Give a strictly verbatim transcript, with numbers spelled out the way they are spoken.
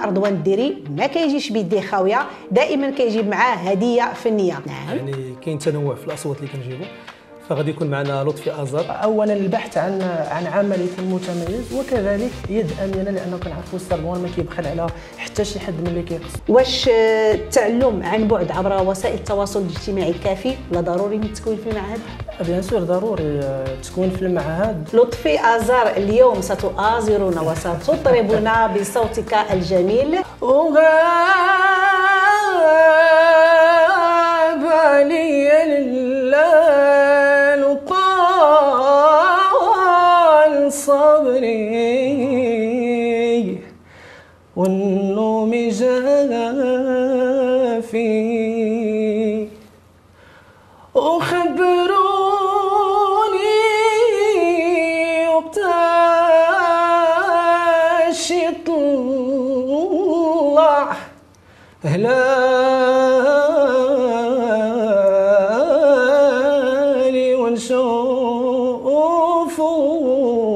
رضوان الديري ما كيجيش بيديه خاويه، دائما كيجيب معاه هديه فنيه. نعم يعني كاين تنوع في الاصوات اللي كنجيبوا، فغادي يكون معنا لطفي ازار. اولا البحث عن عن عمل يكون متميز، وكذلك يد امينه، لانه كنعرفوا السي رضوان ما كيبخل على حتى شي حد من اللي كيقص. واش التعلم عن بعد عبر وسائل التواصل الاجتماعي كافي ولا ضروري من التكوين في المعهد؟ بيان سور ضروري التكوين في المعهد. لطفي ازار اليوم ستؤازرنا وستطربنا بصوتك الجميل. وغاب علي الليل وطال صبري والنوم جافي، وخبروني وقتاش يطلع هلالي ونشوفو